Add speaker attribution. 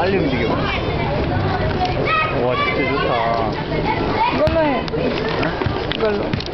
Speaker 1: 빨리 움직여. 와, 진짜 좋다.
Speaker 2: 이걸로 해. 이걸로.